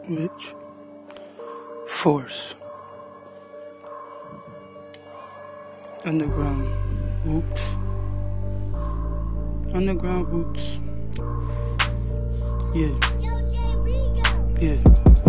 Which force underground roots, underground roots. Yeah.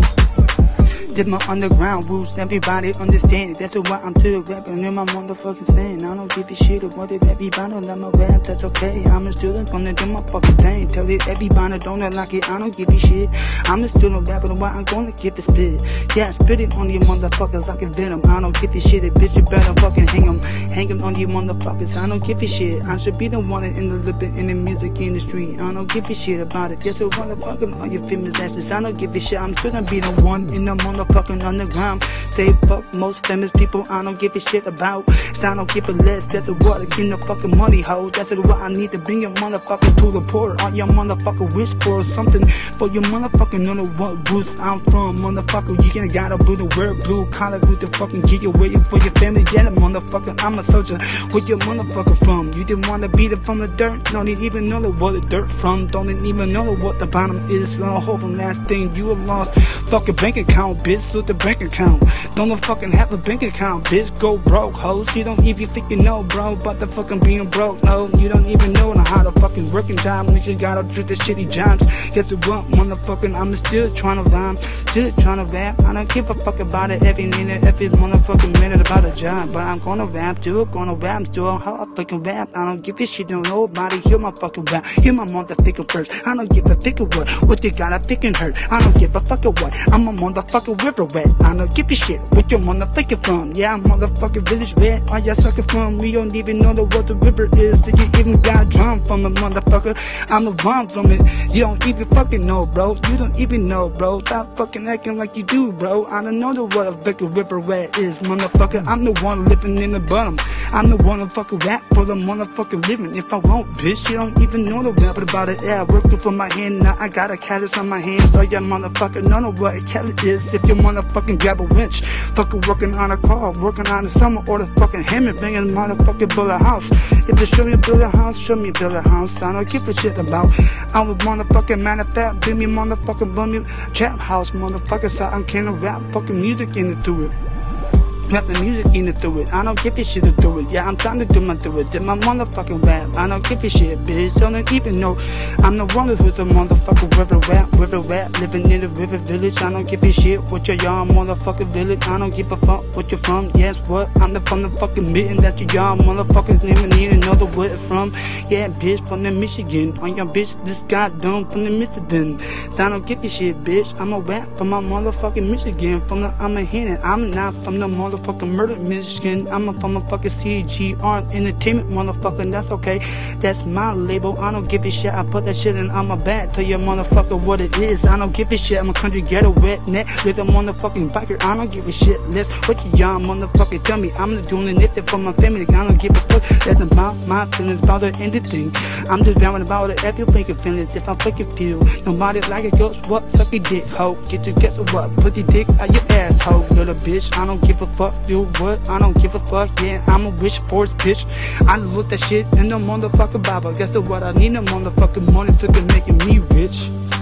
Did my underground roots, everybody understand it. That's why I'm to the rapping in my motherfucking saying. I don't give a shit about it, everybody let my rap, that's okay. I'm a student, gonna do my fucking thing. Tell it, everybody don't like it, I don't give a shit. I'm a student rapping, why I'm gonna keep it spit. Yeah, I spit it on you motherfuckers like a venom. I don't give a shit, bitch, you better fucking hang 'em on you motherfuckers. I don't give a shit, I should be the one in the living in the music industry. I don't give a shit about it, just a motherfucking all you famous asses. I don't give a shit, I'm still gonna be the one in the motherfucking underground. They fuck most famous people I don't give a shit about. So I don't give a less, that's what I give the fucking money, ho. That's what I need to bring your motherfucker to the port. All your motherfucker wish for something, but you motherfucking know what roots I'm from, motherfucker. You ain't gotta blue to wear blue collar, good to fucking get your way for your family. Yeah, the motherfucker, I'm a soldier. Where your motherfucker from? You didn't wanna beat it from the dirt, don't even know what the dirt from, don't even know what the bottom is. Well, hoping last thing you lost fucking bank account, bitch. With the bank account, don't fucking have a bank account, bitch. Go broke, hoes. You don't even think you know, bro, about the fucking being broke. No, you don't even know how to fucking working job. You gotta do the shitty jobs. Guess what, motherfucking, I'm still trying to rhyme, still trying to rap. I don't give a fuck about it every minute, every motherfucking minute about a job. But I'm gonna rap, still gonna rap, still how I fucking rap. I don't give a shit, don't nobody hear my fucking rap. Hear my motherfucking first. I don't give a fuck what they got a fucking hurt. I don't give a fuck what. I'm a motherfucking river rat. I don't give a shit what your motherfucking from. Yeah, I'm motherfucking village rat. Where you sucking from? We don't even know what the river is. Did you even got drum from a motherfucker? I'm the one from it. You don't even fucking know, bro. You don't even know, bro. Stop fucking acting like you do, bro. I don't know what a fucking river rat is, motherfucker. I'm the one living in the bottom. I'm the one who fucking rap for the motherfucking living. If I won't, bitch, you don't even know the rap about it. Yeah, working for my hand, now I got a callus on my hands. So your motherfucker know what a callus is. If you motherfucking grab a winch, fucking working on a car, working on the summer, or the fucking hammer, banging motherfucking build a house. If you show me build a house, show me build a house. I don't give a shit about. I was motherfucking man of that, bring me motherfucking bum me trap house, motherfucker. So I can't rap fucking music into it. Rap the music in it through it. I don't give a shit to do it. Yeah, I'm trying to do my motherfucking rap. I don't give a shit, bitch. I don't even know. I'm the one who's a motherfucking river rap, living in the river village. I don't give a shit what your young motherfucking village. I don't give a fuck what you're from. Yes, what? I'm from the fucking mitten. That's your young motherfucking name and need to know the where it's from. Yeah, bitch, from the Michigan. On your bitch, this guy dumb from the Michigan. So I don't give a shit, bitch. I'm a rap from my motherfucking Michigan. I'm a hidden. I'm not from the motherfucking murder Michigan. I'm from a fucking CGR Entertainment, motherfucker. That's okay. That's my label. I don't give a shit. I put that shit in on my back. Tell your motherfucker what it is. I don't give a shit. I'm a country ghetto redneck with a motherfucking biker. I don't give a shit. Less what you young motherfucker tell me. I'm just doing it for my family. I don't give a fuck. That's about my feelings about it, anything. I'm just rapping about it. Every fucking feelings. If I fucking feel nobody like it goes what? Suck your dick, hoe. Get your guess what? Put your dick out your asshole, little bitch. I don't give a fuck. Do what? I don't give a fuck. Yeah, I'm a wish force bitch. I look that shit in the motherfucking Bible. Guess what? I need a motherfucking money to making me rich.